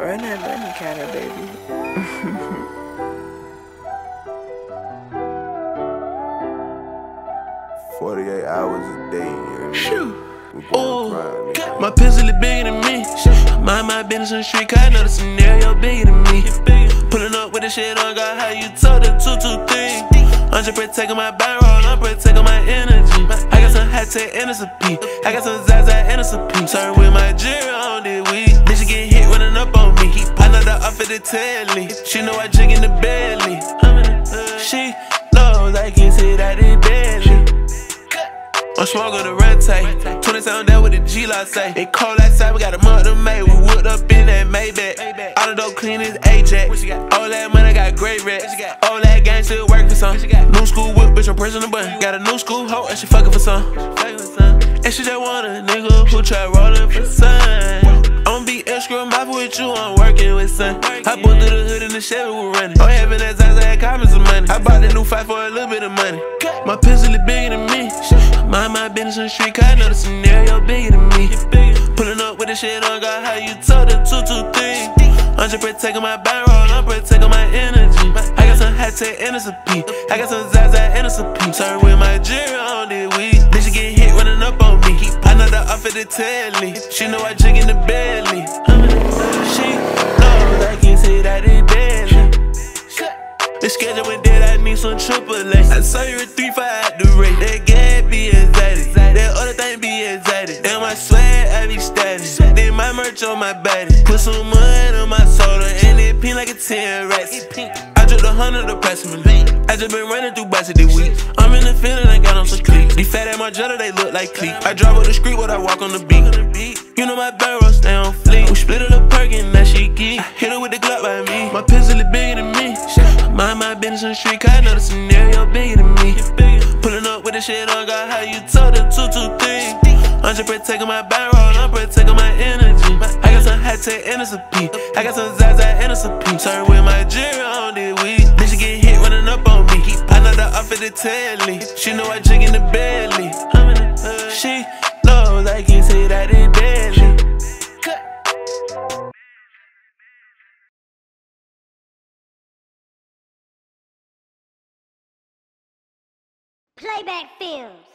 Run that money counter, baby. 48 hours a day, yeah. Shoot. Ooh, grind, my pistol is bigger than me. Mind my business on the street, cause I know the scenario bigger than me. Pulling up with the shit on God, how you told the 223. I'm just protecting my bankroll, I'm protecting my energy. I got some high tech and it's a P. I got some Zaza and it's a P. Turn with my jewelry on this week. Bitch get hit running up on me. I know the off of the telly. She know I jig in the belly. She knows I can say that it belly. I'm smoking the red tape. 27 down with the G-Lock say. It cold outside, we got a mother made. We whipped up in that Maybach. All the dope clean as Ajax. All that money got great rats. All that gang still work for some. New school whip, bitch, I'm pressing the button. Got a new school hoe and she fucking for some. And she just want a nigga who try rollin' for sun. I'ma be extra mouth with you, I'm working with son. I pulled through the hood in the Chevy, we running. I'm having that time, I had comments of money. I bought the new fight for a little bit of money. My pistol is bigger than me. Mind my business on the street, cause I know the scenario bigger than me. Pulling up with the shit on God, how you told the 223. I'm just protecting my bankroll, I'm protecting my energy. I got some high tech and it's a P. I got some Zaza and it's a P. Turn with my jewelry on this week. Bitch get hit running up on me. I know the off of the telly. She know I jig in the belly. She knows I can say that it belly. The schedule went dead, I need some AAA. I saw you at 3-5 at the rate. That gas be exotic, that other thing be exotic. Then my swag, I be static. Then my merch on my body. Put some mud on my soda, and it pink like a 10 rats. I dropped 100 approximately. I just been running through bikes this week. I'm in the feeling, I got on some cleats. These fat at my jelly, they look like cleats. I drive up the street when I walk on the beat. You know my barrel stay on fleek. We split it up perkin', that shit geek. Hit her with the Glock by me. My pistol is bigger than me. Mind my business on the street, cause I know the scenario bigger than me. Pulling up with the shit on God, how you told the 223. I'm just protecting my bankroll, I'm protecting my energy. I got some high tech and it's a P. I got some Zaza and it's a P. Turn with my jewelry on this week. Bitch get hit running up on me. I know the off of the telly. She know I jig in the belly. She knows I can say that it belly. Playback Films.